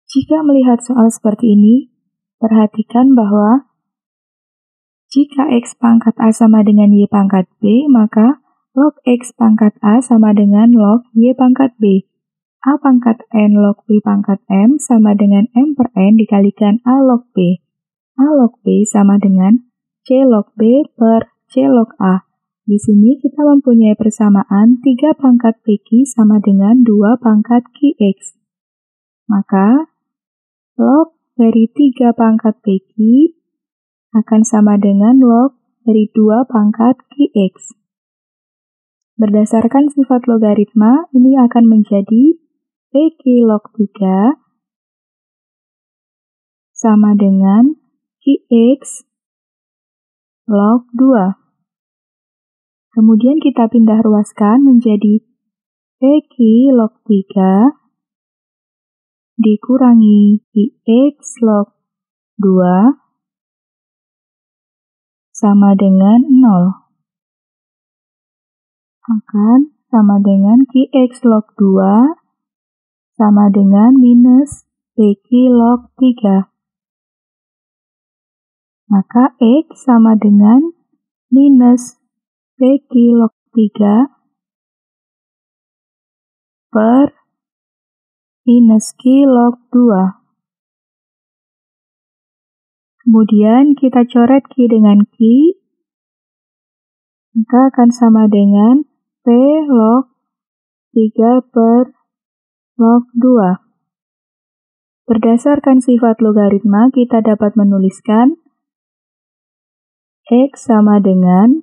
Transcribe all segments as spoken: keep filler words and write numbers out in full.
Jika melihat soal seperti ini, perhatikan bahwa jika X pangkat A sama dengan Y pangkat B, maka log X pangkat A sama dengan log Y pangkat B. A pangkat N log B pangkat M sama dengan M per N dikalikan A log B. A log B sama dengan C log B per C log A. Di sini kita mempunyai persamaan tiga pangkat P Q sama dengan dua pangkat Q X. Maka, log dari tiga pangkat P Q akan sama dengan log dari dua pangkat Q X. Berdasarkan sifat logaritma, ini akan menjadi P Q log tiga sama dengan Q X log dua. Kemudian kita pindah ruaskan menjadi P Q log tiga dikurangi Q X log dua sama dengan nol. Akan sama dengan Q X log dua sama dengan minus P Q log tiga. Maka X sama dengan minus P Q log tiga per minus Q log dua. Kemudian kita coret Q dengan Q, maka akan sama dengan P log tiga per log dua. Berdasarkan sifat logaritma, kita dapat menuliskan X sama dengan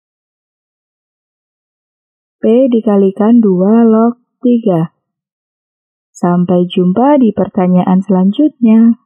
P dikalikan dua log tiga. Sampai jumpa di pertanyaan selanjutnya.